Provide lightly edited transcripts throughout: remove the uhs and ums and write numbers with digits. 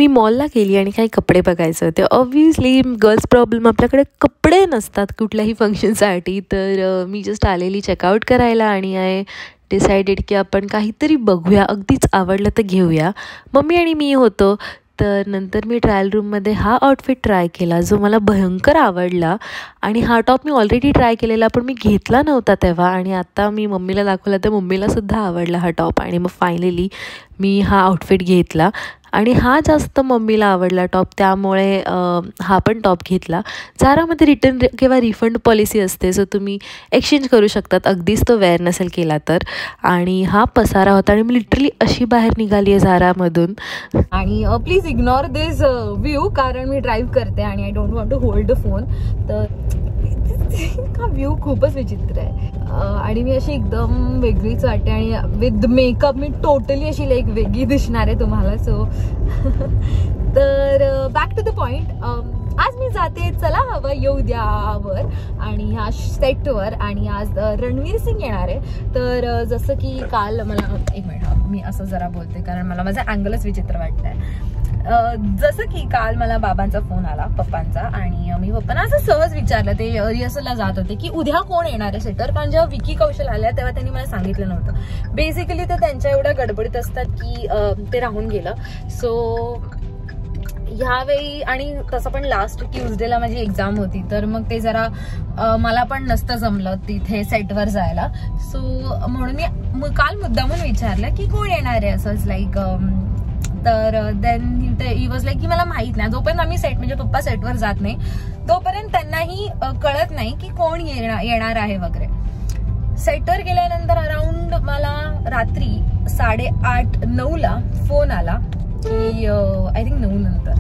मी मॉलला गेली आणि काही कपडे बघायचे होते. ऑब्व्हियसली गर्ल्स प्रॉब्लेम, आपल्याकडे कपडे नसतात कुठल्याही फंक्शनसाठी. तर मी जस्ट आलेली चेकआउट करायला आणि आय डिसायडेड की आपण काहीतरी बघूया, अगदीच आवडलं तर घेऊया. मम्मी आणि मी होतो. तर नंतर मी ट्रायल रूममध्ये हा आउटफिट ट्राय केला जो मला भयंकर आवडला. आणि हा टॉप मी ऑलरेडी ट्राय केलेला पण मी घेतला नव्हता तेव्हा, आणि आता मी मम्मीला दाखवला तर मम्मीलासुद्धा आवडला हा टॉप. आणि मग फायनली मी हा आउटफिट घेतला आणि हा जास्त मम्मीला आवडला टॉप, त्यामुळे हा पण टॉप घेतला. झारामध्ये रिटर्न किंवा रिफंड पॉलिसी असते, सो तुम्ही एक्सचेंज करू शकतात अगदीच तो वेअर नसेल केला तर. आणि हा पसारा होता आणि मी लिटरली अशी बाहेर निघाली आहे झारामधून. आणि प्लीज इग्नोर दिस व्ह्यू, कारण मी ड्राईव्ह करते आणि I don't want to hold the phone. तर हा व्ह्यू खूपच विचित्र आहे आणि मी अशी एकदम वेगळीच वाटते आणि विथ मेकअप मी टोटली अशी लाईक वेगळी दिसणार आहे तुम्हाला. सो तर बॅक टू द पॉइंट, आज मी जाते चला हवं येऊ द्यावर आणि ह्या सेटवर. आणि आज रणवीर सिंग येणार आहे. तर जसं की काल मला, एक मिनिट मी असं जरा बोलते कारण मला माझा अँगलच विचित्र वाटतंय. जसं की काल मला बाबांचा फोन आला, पप्पांचा, आणि मी पप्पांना असं सहज विचारलं, ते रिहर्सलला जात होते, की उद्या कोण येणार आहे सेटर. कारण जेव्हा विकी कौशल आल्या तेव्हा त्यांनी मला सांगितलं नव्हतं. बेसिकली ते त्यांच्या एवढ्या गडबडीत असतात की ते राहून गेलं. सो ह्यावेळी, आणि तसं पण लास्ट ट्यूजडेला माझी एक्झाम होती, तर मग ते जरा मला पण नसतं जमलं तिथे सेटवर जायला. सो म्हणून मी काल मुद्दामून विचारलं की कोण येणार आहे असंच लाईक. तर देन ही वॉज लाईक की मला माहित नाही. जोपर्यंत आम्ही सेट म्हणजे पप्पा सेटवर जात नाही तोपर्यंत त्यांनाही कळत नाही की कोण येणार आहे वगैरे. सेटवर गेल्यानंतर अराउंड मला रात्री 8:30-9ला फोन आला की आय थिंक 9 नंतर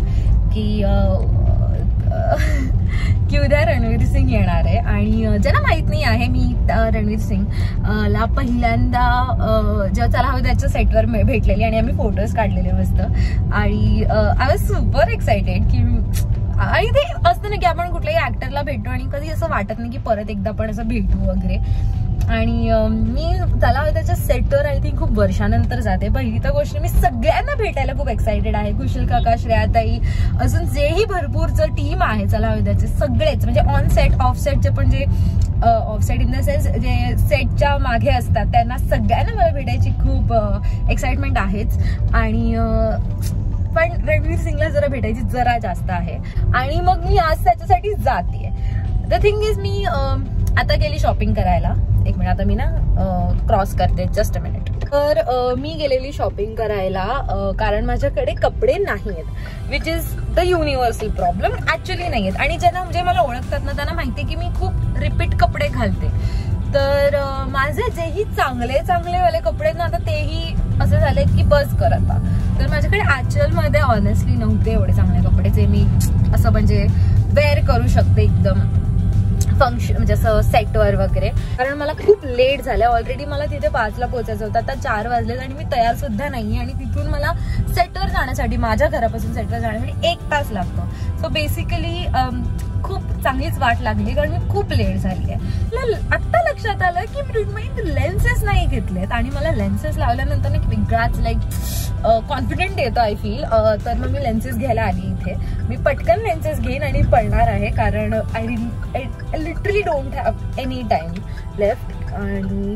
की उद्या रणवीर सिंग येणार आहे. आणि ज्यांना माहित नाही आहे, मी रणवीर सिंग ला पहिल्यांदा जेव्हा चला हवं त्याच्या सेटवर भेटलेली आणि आम्ही फोटोज काढलेले मस्त. आणि आय वॉज सुपर एक्सायटेड की, आणि ते असतं ना की आपण कुठल्याही ऍक्टरला भेटतो आणि कधी असं वाटत नाही की परत एकदा पण असं भेटू वगैरे. आणि मी चला हवं त्याच्या सेटवर आय थिंक खूप वर्षानंतर जाते. पहिली तर गोष्ट, मी सगळ्यांना भेटायला खूप एक्सायटेड आहे. कुशल काका, श्रेयाताई, अजून जेही भरपूरचं टीम आहे चला हवं त्याचे सगळेच, म्हणजे ऑन सेट ऑफ सेटचे पण, जे off set in the sense जे सेटच्या मागे असतात त्यांना सगळ्यांना मला भेटायची खूप एक्साइटमेंट आहेच. आणि पण रणवीर सिंगला जरा भेटायची जरा जास्त आहे. आणि मग मी आज त्याच्यासाठी जाते. द थिंग इज, मी आता गेली शॉपिंग करायला. एक मिनिट, आता मी ना क्रॉस करते, जस्ट अ मिनिट. तर मी गेलेली शॉपिंग करायला कारण माझ्याकडे कपडे नाही आहेत, which is the universal problem. Actually नाही आहेत. आणि ज्यांना म्हणजे मला ओळखतात ना त्यांना माहिती की मी खूप रिपीट कपडे घालते. तर माझे जेही चांगले वाले कपडे ना, आता तेही असे झाले की बस कर आता. तर माझ्याकडे ऍक्च्युअलमध्ये ऑनेस्टली नव्हते एवढे चांगले कपडे जे मी असं म्हणजे वेअर करू शकते एकदम फंक्शन, म्हणजे असं सेटवर वगैरे. कारण मला खूप लेट झालं ऑलरेडी. मला तिथे 5ला पोहोचायचं होतं, आता 4 वाजले आणि मी तयार सुद्धा नाहीये. आणि तिथून मला सेटवर जाण्यासाठी, माझ्या घरापासून सेटवर जाण्यासाठी 1 तास लागतो. सो बेसिकली खूप चांगलीच वाट लागली कारण मी खूप लेट झाली आहे. आत्ता लक्षात आलं की मी लेन्सेस नाही घेतलेत आणि मला लेन्सेस लावल्यानंतर ना वेगळाच लाईक कॉन्फिडंट येतो आय फील. तर मग मी लेन्सेस घ्यायला आली इथे. मी पटकन लेन्सेस घेईन आणि पडणार आहे कारण I literally don't have any time left. आणि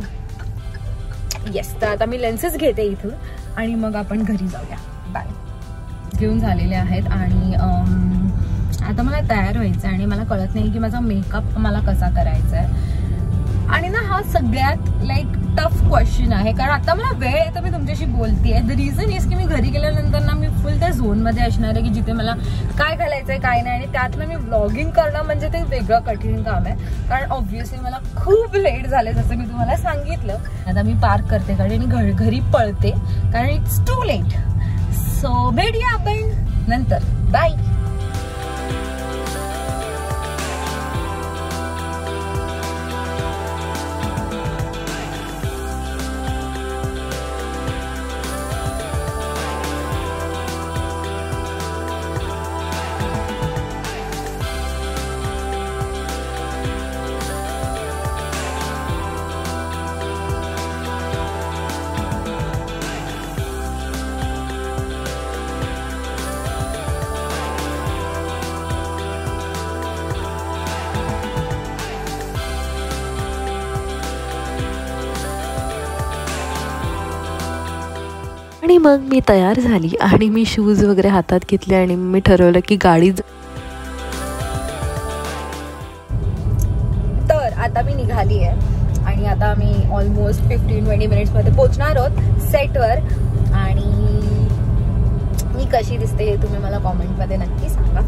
येस, तर आता मी लेन्सेस घेते इथून आणि मग आपण घरी जाऊया. बाय. घेऊन झालेले आहेत आणि आता मला तयार व्हायचं आणि मला कळत नाही की माझा मेकअप मला कसा करायचा आहे. आणि ना हा सगळ्यात लाईक टफ क्वेश्चन आहे कारण आता मला वेळ आहे तर मी तुमच्याशी बोलतेय. द रिझन इज की मी घरी गेल्यानंतर ना मी फुल त्या झोनमध्ये असणार आहे की जिथे मला काय घालायचंय काय नाही. आणि त्यात ना मी व्लॉगिंग करणं म्हणजे ते वेगळं कठीण काम आहे कारण ऑब्व्हियसली मला खूप लेट झाले जसं मी तुम्हाला सांगितलं. आता मी पार्क करते गाडी आणि घरी पळते कारण इट्स टू लेट. सो भेटूया आपण नंतर. बाय. आणि मग मी तयार झाली आणि मी शूज वगैरे हातात घेतले आणि मी ठरवलं की गाडी तर आता मी निघाली आहे आणि आता मी ऑलमोस्ट 15-20 मिनिट्समध्ये पोहोचणार आहोत सेटवर. आणि मी कशी दिसते हे तुम्ही मला कॉमेंटमध्ये नक्की सांगा.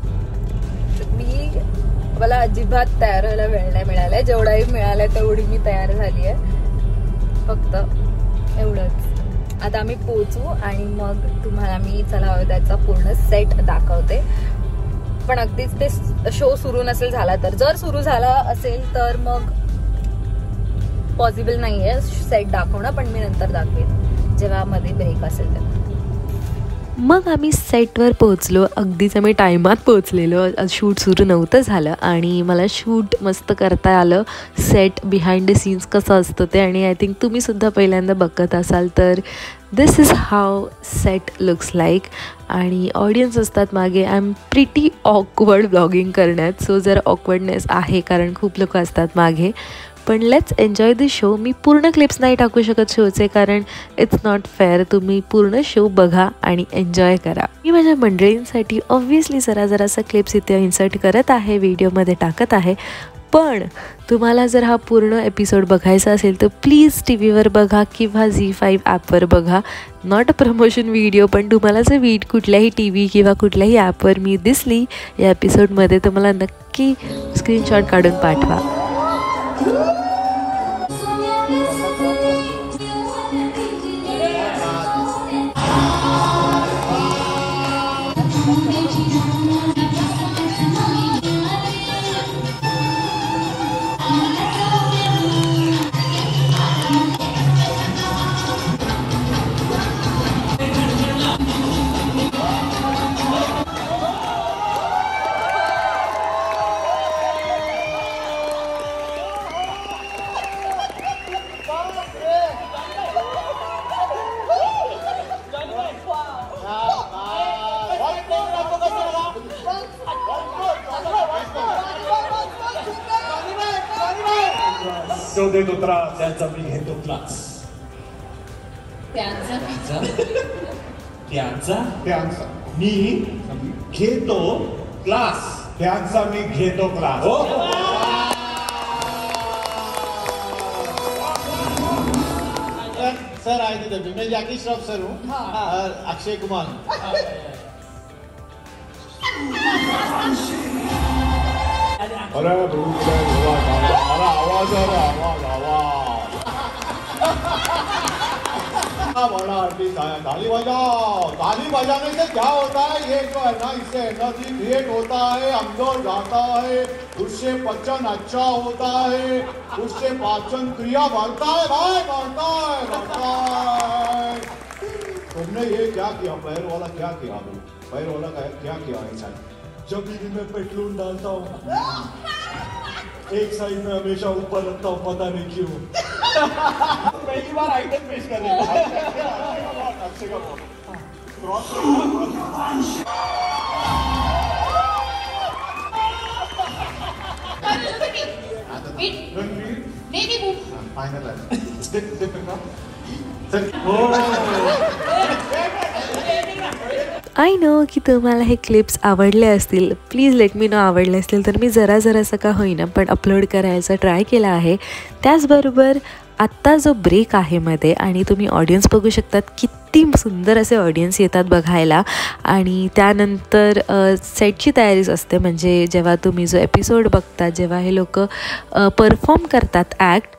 मला अजिबात तयार व्हायला वेळ नाही मिळालाय, जेवढाही मिळालाय तेवढी मी तयार झाली आहे. फक्त एवढंच. आता आम्ही पोहोचू आणि मग तुम्हाला मी चला हवं त्याचा पूर्ण सेट दाखवते. पण अगदीच ते शो सुरू नसेल झाला तर, जर सुरू झाला असेल तर मग पॉसिबल नाहीये सेट दाखवणं, पण मी नंतर दाखवेन जेव्हा मध्ये ब्रेक असेल तेव्हा. मग आम्ही सेटवर पोहोचलो. अगदीच आम्ही टायमात पोहोचलेलो. शूट सुरू नव्हतं झालं आणि मला शूट मस्त करता आलं. सेट बिहाइंड द सीन्स कसं असतं ते, आणि आय थिंक तुम्हीसुद्धा पहिल्यांदा बघत असाल तर this is how set looks like. आणि ऑडियन्स असतात मागे. I am pretty awkward vlogging करण्यात, सो जर ऑकवर्डनेस आहे कारण खूप लोक असतात मागे. पण लेट्स एन्जॉय द शो. मी पूर्ण क्लिप्स नाही टाकू शकत शोचे कारण इट्स नॉट फेअर. तुम्ही पूर्ण शो बघा आणि एन्जॉय करा. मी माझ्या मंडळींसाठी ऑब्व्हियसली जरासा क्लिप्स इथे इन्सर्ट करत आहे, व्हिडिओमध्ये टाकत आहे. पण तुम्हाला जर हा पूर्ण एपिसोड बघायचा असेल तर प्लीज TV वर बघा किंवा ZEE5 ॲपवर बघा. नॉट अ प्रमोशन व्हिडिओ, पण तुम्हाला जर कुठल्याही TV किंवा कुठल्याही ॲपवर मी दिसली या एपिसोडमध्ये तर मला नक्की स्क्रीनशॉट काढून पाठवा. तो देत उतरा त्याचा मी घेतो क्लास. त्यांचा मी घेतो क्लास. त्यांचा मी घेतो क्लास. सर आए थे तभी मैं जैकी श्रॉफ सर हूँ और अक्षय कुमार. अरे आवाज बड़ा आर्टिस्ट आया. ताली बजाओ. ताली बजाने से क्या होता है, ये जो है ना, इससे एनर्जी क्रिएट होता है, अंदर जाता है, उससे पाचन अच्छा होता है, उससे पाचन क्रिया बढ़ता है भाई, बढ़ता है. तुमने ये क्या किया, पैर वाला क्या किया, पैर वाला क्या किया ऐसा. जब भी मैं पेट्रोल डालता हूँ एक साइड में हमेशा ऊपर रखता हूँ, पता नहीं क्यों. पहली बार आइटम पेश कर रहे हैं. अच्छे का आय नो की तुम्हाला हे क्लिप्स आवडले असतील. प्लीज लेट मी नो आवडले असतील तर मी जरासं का होईना पण अपलोड करायचा ट्राय केला आहे. त्याचबरोबर आत्ता जो ब्रेक आहे मध्ये आणि तुम्ही ऑडियन्स बघू शकतात, किती सुंदर असे ऑडियन्स येतात बघायला. आणि त्यानंतर सेटची तयारीच असते, म्हणजे जेव्हा तुम्ही जो एपिसोड बघता, जेव्हा हे लोक परफॉर्म करतात ॲक्ट.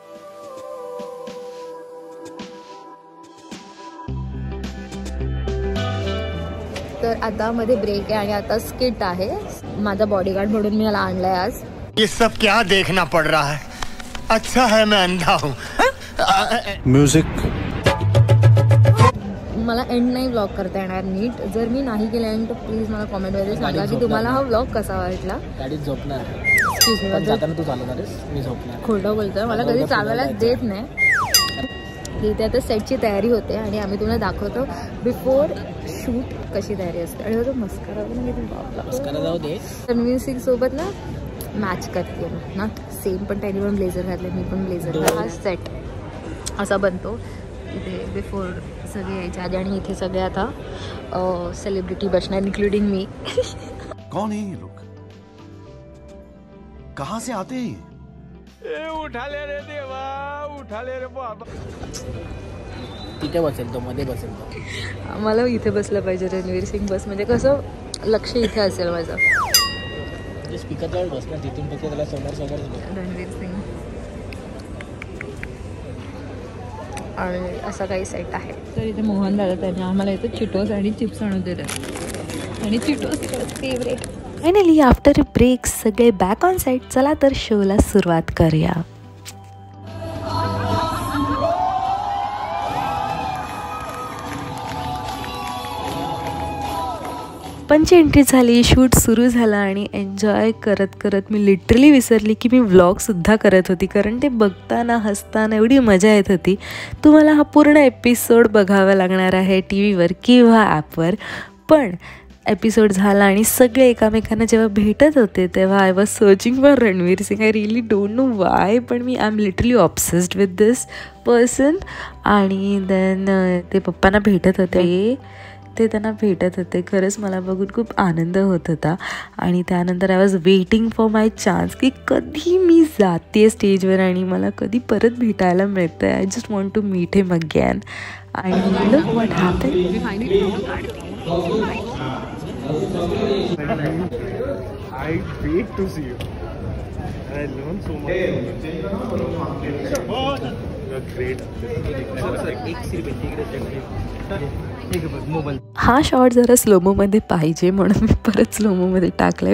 तर आता मध्ये ब्रेक आहे आणि आता स्किट आहे. माझा बॉडीगार्ड म्हणून मी याला आणलाय आज. ये सब क्या देखना पड़ रहा है, अच्छा है मैं अंधा हूँ. म्युझिक. मला एंड नाही व्लॉग करता येणार नीट. जर मी नाही केलं एंड तर प्लीज मला कॉमेंटमध्ये सांगा की तुम्हाला हा व्लॉग कसा वाटला. गाडीत झोपणार. एक्सक्यूज तू चालवणार आहेस, मी झोपणार. खोटं बोलतोय, मला कधी चालवायलाच देत नाही. इथे आता सेटची तयारी होते आणि आम्ही तुम्हाला दाखवतो बिफोर शूट कशी तयारी असते. आणि तो मस्करा जाऊ दे. रणवीर सिंग सोबत ना मॅच करते ना सेम, पण त्यांनी पण ब्लेझर घातलं, मी पण ब्लेझर. हा सेट असा बनतो इथे बिफोर सगळे यायचे आधी आणि इथे सगळे आता सेलिब्रिटी बसणार इन्क्लुडिंग मी. कौन है ये लोग, कहाँ से आते हैं? उठा ले रे देवा, उठा ले रे बाबा. तिथे बसेल तो, मध्ये बसेल तो. मला इथे बसलं पाहिजे रणवीर सिंग बस, म्हणजे कसं लक्ष इथे असेल माझं. स्पीकरजवळ बसणार, तिथून फक्त त्याला समोर रणवीर सिंग आणि असं काही सेट आहे. तर इथे मोहन दादा त्याने आम्हाला इथे चिटोस आणि चिप्स आणून दिले आणि Cheetos favourite. Finally after a break सगळे बॅक ऑन साईट. चला तर शोला सुरुवात करूया. पंच एंट्री झाली, शूट सुरू झाला आणि एन्जॉय करत करत मी लिटरली विसरली की मी व्लॉगसुद्धा करत होती, कारण ते बघताना हसताना एवढी मजा येत होती. तुम्हाला हा पूर्ण एपिसोड बघावा लागणार आहे टी व्हीवर किंवा ॲपवर. पण एपिसोड झाला आणि सगळे एकामेकांना जेव्हा भेटत होते तेव्हा I was searching for Ranveer Singh. I really don't know why, पण मी I am literally obsessed with this person. आणि देन ते पप्पांना भेटत होते, ते त्यांना भेटत होते. खरंच मला बघून खूप आनंद होत होता. आणि त्यानंतर I was waiting for my chance की कधी मी जाते स्टेजवर आणि मला कधी परत भेटायला मिळतं. I just want to meet him again. आणि look what happened. I wait to see you. I learned so much. You're great. हा शॉट जरा स्लोमोमध्ये पाहिजे म्हणून मी परत स्लोमोमध्ये टाकलाय.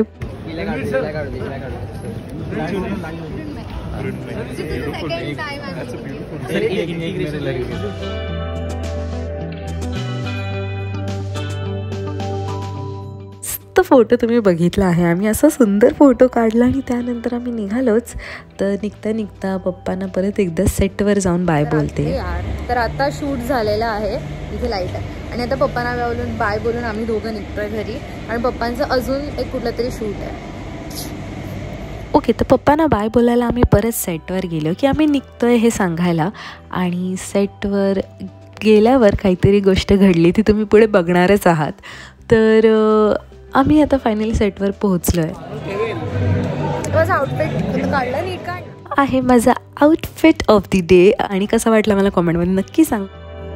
तो फोटो तुम्ही बघितला आहे. आम्ही असा सुंदर फोटो काढला आणि त्यानंतर आम्ही निघालोच. तर निघता निघता पप्पांना परत एकदा सेटवर जाऊन बाय बोलते. तर आता शूट झालेला आहे, इथे लाईट आहे आणि आता पप्पांना बोलून बाय बोलून आम्ही दोघं निघतोय घरी. आणि पप्पांचं अजून एक कुठलं तरी शूट आहे. ओके, तर पप्पांना बाय बोलायला आम्ही परत सेटवर गेलो की आम्ही निघतोय हे सांगायला. आणि सेटवर गेल्यावर काहीतरी गोष्ट घडली, ती तुम्ही पुढे बघणारच आहात. तर आम्ही आता फायनली सेटवर पोहोचलो आहे. आउटफिट काढलं नीट काढ आहे माझा आउटफिट ऑफ द डे. आणि कसा वाटला मला कॉमेंटमध्ये नक्की सांग.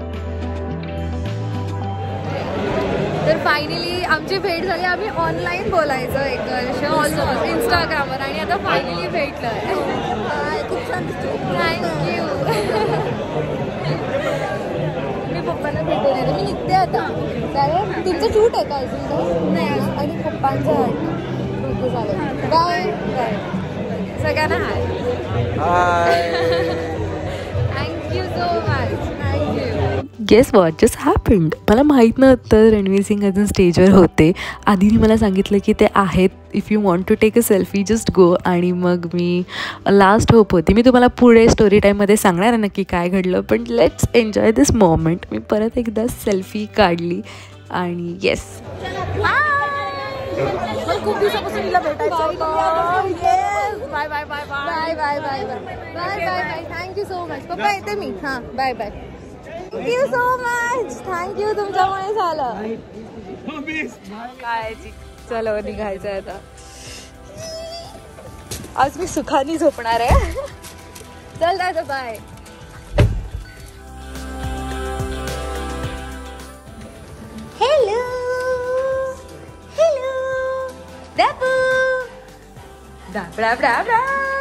तर फायनली आमची भेट झाली. आम्ही ऑनलाईन बोलायचं एक वर्ष ऑलमोस्ट इंस्टाग्रामवर आणि आता फायनली भेटलं आहे. खूप छान. थँक्यू. मी पप्पांना भेटून येते, मी निघते आता. त्यावर तुमचं शूट आहे का अजून? नाही अजून. आणि पप्पांचं ओके झालं. बाय बाय सगळ्यांना. Hi. Thank you so much. Thank you. Guess what just happened. मला माहीत नव्हतं रणवीर सिंग अजून स्टेजवर होते. आधीने मला सांगितलं की ते आहेत, if you want to take a selfie just go. आणि मग मी लास्ट होप होती. मी तुम्हाला पुढे स्टोरी टाईममध्ये सांगणार आहे नक्की काय घडलं, पण लेट्स एन्जॉय दिस मोमेंट. मी परत एकदा सेल्फी काढली आणि येस. खूप दिवसापासून तिला भेटायचं. Bye bye bye bye bye bye bye bye bye. Thank you so much. पप्पा येते मी. हां bye bye. Thank you so much. Thank you, तुमच्यामुळे झालं. काय चलो निघायचं आहे आता. आज मी सुखाने झोपणार आहे. चल दादा बाय. हॅलो हॅलो दाबू दाबडा दाबडा.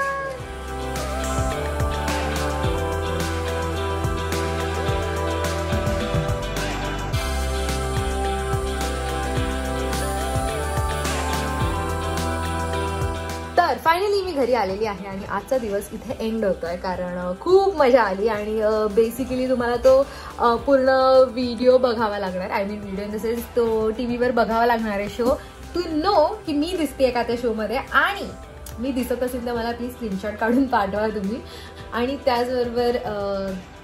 तर फायनली मी घरी आलेली आहे आणि आजचा दिवस इथे एंड होतोय, कारण खूप मजा आली. आणि बेसिकली तुम्हाला तो पूर्ण व्हिडिओ बघावा लागणार. I mean video in the sense तो टी व्हीवर बघावा लागणार आहे शो, टू नो की मी दिसते का त्या शोमध्ये. आणि मी दिसत असेल तर मला प्लीज स्क्रीनशॉट काढून पाठवा तुम्ही. आणि त्याचबरोबर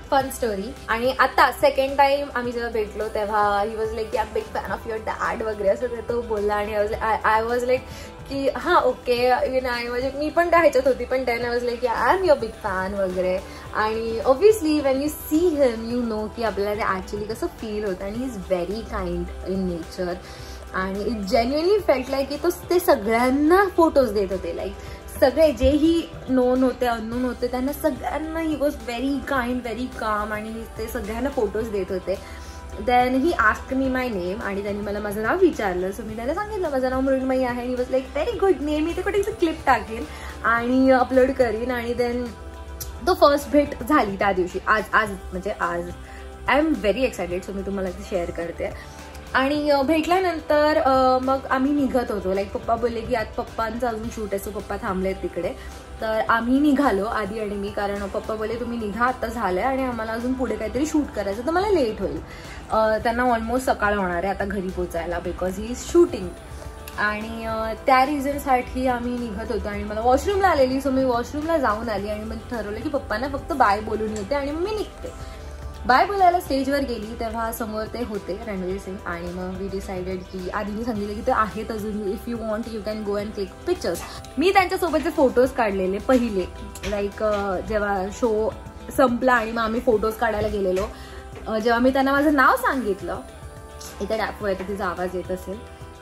फन स्टोरी. आणि आता सेकंड टाइम आम्ही जेव्हा भेटलो तेव्हा ही वॉज लाईक की I am big fan of your dad वगैरे असं तो बोलला. आणि आय वॉज लाईक की हां ओके नाही म्हणजे मी पण त्या ह्याच्यात होती, पण देन आय वॉज लाईक की I am your big fan वगैरे. आणि obviously when you see him you know की आपल्याला ते ॲक्च्युली कसं फील होतं. आणि he is very kind in nature. आणि इट जेन्युअनली फेल्ट लाईक की ते सगळ्यांना फोटोज देत होते. लाईक सगळे जेही नोन होते अननोन होते त्यांना सगळ्यांना he was very kind very calm. आणि ते सगळ्यांना फोटोज देत होते. Then he asked me my name आणि त्यांनी मला माझं नाव विचारलं. सो मी त्याला सांगितलं माझं नाव मृण्मयी आहे. आणि was like very good name. मी ते कुठे क्लिप टाकेन आणि अपलोड करीन. आणि देन तो फर्स्ट भेट झाली त्या दिवशी. आज म्हणजे आज I am very excited. So मी तुम्हाला ते शेअर करते. आणि भेटल्यानंतर मग आम्ही निघत होतो. लाईक पप्पा बोलले की आज पप्पांचं अजून शूट आहे. सो पप्पा थांबलेत तिकडे. तर आम्ही निघालो आधी आणि मी, कारण पप्पा बोलले तुम्ही निघा आता झालंय आणि आम्हाला अजून पुढे काहीतरी शूट करायचं तर मला लेट होईल. त्यांना ऑलमोस्ट सकाळ होणार आहे आता घरी पोचायला बिकॉज ही इज शूटिंग. आणि त्या रिझनसाठी आम्ही निघत होतो. आणि मला वॉशरूमला आलेली. सो मी वॉशरूमला जाऊन आली आणि मग ठरवलं की पप्पांना फक्त बाय बोलून येते आणि मग मी निघते. बाय बोलायला स्टेजवर गेली तेव्हा समोर ते होते रणवीर सिंग. आणि मग वी डिसाइडेड की आधी मी सांगितलं की ते आहेत अजून, if you want you can go and click pictures. मी त्यांच्यासोबतचे फोटोज काढलेले पहिले. लाईक जेव्हा शो संपला आणि मग आम्ही फोटोज काढायला गेलेलो. जेव्हा मी त्यांना माझं नाव सांगितलं, इथे डॅपवर येतं तिचा आवाज येत असेल,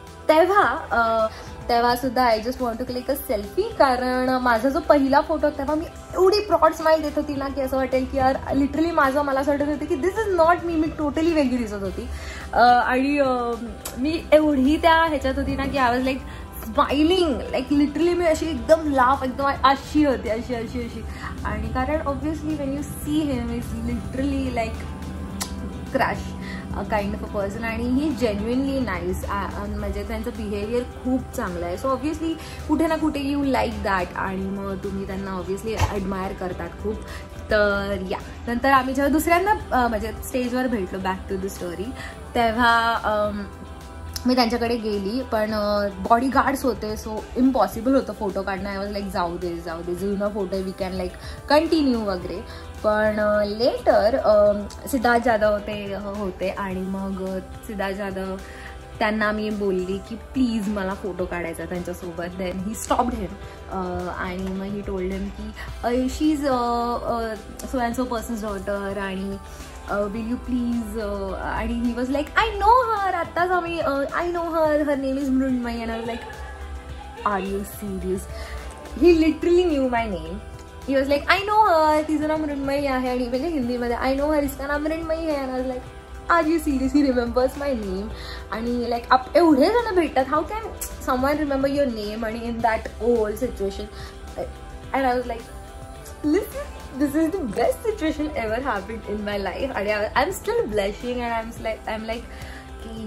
तेव्हा सुद्धा I just want to click a selfie. कारण माझा जो पहिला फोटो तेव्हा मी एवढी प्रॉड स्माईल देत होती ना की असं वाटेल की यार लिटरली मला असं वाटत होतं की this is not me totally वेगळी दिसत होती. आणि मी एवढी त्या ह्याच्यात होती ना की I was like smiling. Like literally मी अशी एकदम लाफ एकदम अशी होती अशी. आणि कारण obviously when you see him is literally like crash kind of a person. आणि ही जेन्युइनली नाईस. म्हणजे त्यांचं बिहेवियर खूप चांगलं आहे. सो ऑब्व्हियसली कुठे ना कुठे यू लाईक दॅट. आणि मग तुम्ही त्यांना ऑब्व्हियसली ॲडमायर करतात खूप. तर या नंतर आम्ही जेव्हा दुसऱ्यांदा म्हणजे स्टेजवर भेटलो बॅक टू द स्टोरी तेव्हा मी त्यांच्याकडे गेली. पण बॉडीगार्ड्स होते सो इम्पॉसिबल होतं फोटो काढणं. आय वॉज लाईक जाऊ दे जुनं photo we can like continue वगैरे. पण लेटर सिद्धार्थ जाधव होते आणि मग सिद्धार्थ जाधव त्यांना मी बोलली की प्लीज मला फोटो काढायचा त्यांच्यासोबत. देन ही स्टॉप्ड हिम आणि मग ही टोल्ड हिम की she is so and so person's daughter आणि विल यू प्लीज. आणि he was like I know her. आत्ताच आम्ही I know her name is Mrunmayi. And I was like are you serious. He literally knew my name. He was like I know her तिचं नाव मृण्मयी आहे. आणि म्हणजे हिंदीमध्ये I know हर इसका नाम मृण्मयी आहे. And I was like are you serious. He remembers my name. आणि लाईक एवढे जण भेटतात how can someone remember your name. आणि in that old situation. And I was like listen this is the best situation ever happened in my life. And I'm still blushing and I'm like कि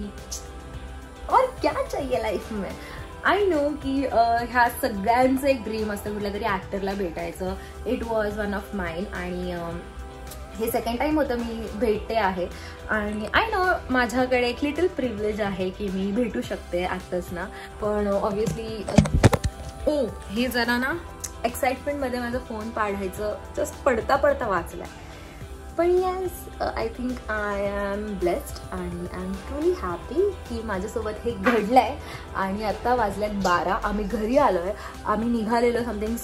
और क्या चाहिए life में. I know की ह्या सगळ्यांचं एक ड्रीम असतं कुठल्या तरी ॲक्टरला भेटायचं. It was one of mine. आणि हे सेकंड टाइम होतं मी भेटते आहे. आणि आय नो माझ्याकडे एक लिटल प्रिव्हिलेज आहे की मी भेटू शकते ॲक्टर्सना. पण ऑब्व्हियसली हे जरा ना एक्साइटमेंटमध्ये माझा फोन पाडायचं जस्ट पडता वाचलाय. पण yes I think I am blessed आणि आय एम ट्रुली हॅपी की माझ्यासोबत हे घडलं आहे. आणि आत्ता वाजल्यात 12. आम्ही घरी आलो आहे. आम्ही निघालेलो समथिंग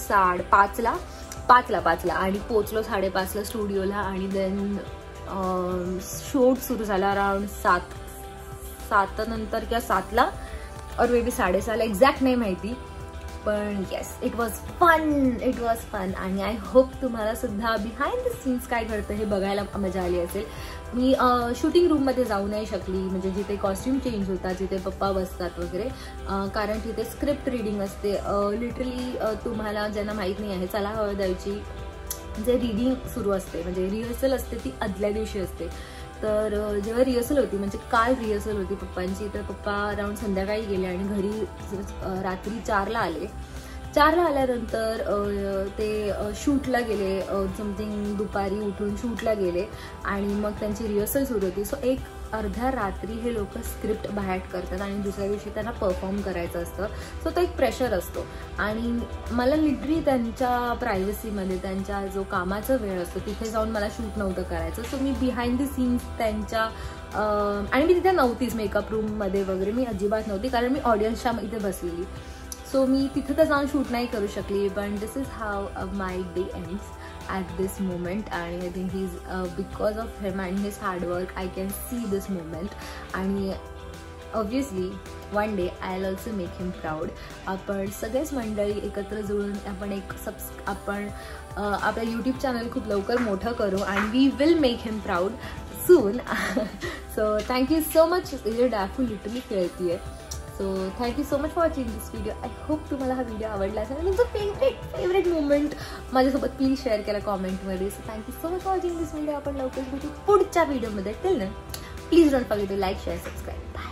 5ला आणि पोचलो 5:30ला स्टुडिओला. आणि देन शूट सुरू झाला अराउंड 7 नंतर किंवा 7ला और मे बी 6:30ला. एक्झॅक्ट नाही माहिती. पण येस इट वॉज फन. आणि आय होप तुम्हाला सुद्धा बिहाइंड द सीन्स काय घडतं हे बघायला मजा आली असेल. मी शूटिंग रूममध्ये जाऊ नाही शकली म्हणजे जिथे कॉस्ट्यूम चेंज होतात जिथे पप्पा बसतात वगैरे. कारण तिथे स्क्रिप्ट रिडिंग असते. लिटरली तुम्हाला ज्यांना माहीत नाही आहे चला हवं द्यायची जे रिडिंग सुरू असते म्हणजे रिहर्सल असते ती आदल्या दिवशी असते. तर जेव्हा रिहर्सल होती म्हणजे काल रिहर्सल होती पप्पांची तर पप्पा अराउंड संध्याकाळी गेले आणि घरी रात्री 4ला आले. 4ला आल्यानंतर ते शूटला गेले. समथिंग दुपारी उठून शूटला गेले आणि मग त्यांची रिहर्सल सुरू होती. सो एक अर्ध्या रात्री हे लोक स्क्रिप्ट बाहेर करतात आणि दुसऱ्या दिवशी त्यांना परफॉर्म करायचं असतं. सो तो एक प्रेशर असतो आणि मला लिटरली त्यांच्या प्रायव्हसीमध्ये त्यांच्या जो कामाचा वेळ असतो तिथे जाऊन मला शूट नव्हतं करायचं. सो मी बिहाइंड द सीन्स त्यांच्या आणि मी तिथे नव्हतीच मेकअप रूममध्ये वगैरे, मी अजिबात नव्हती कारण मी ऑडियन्सच्या इथे बसलेली. सो मी तिथे तर जाऊन शूट नाही करू शकली. पण this is how my day ends at this moment, and I think he's because of him and his hard work I can see this moment, and obviously one day I'll also make him proud. आपण सगळेच मंडळी एकत्र जुळून आपण एक आपण आपलं YouTube channel खूप लवकर मोठं करू and we will make him proud soon. So thank you so much. ये डॅफू लिटरली खेळतीये. So thank you so much for watching this video. I hope तुम्हाला हा व्हिडिओ आवडला असेल आणि तुमचं फेवरेट मुवमेंट माझ्यासोबत प्लीज शेअर करा कॉमेंटमध्ये. So thank you so much for watching this video. आपण लवकरच भेटू पुढच्या व्हिडिओमध्ये. Till then please don't forget to like, share, subscribe. Bye.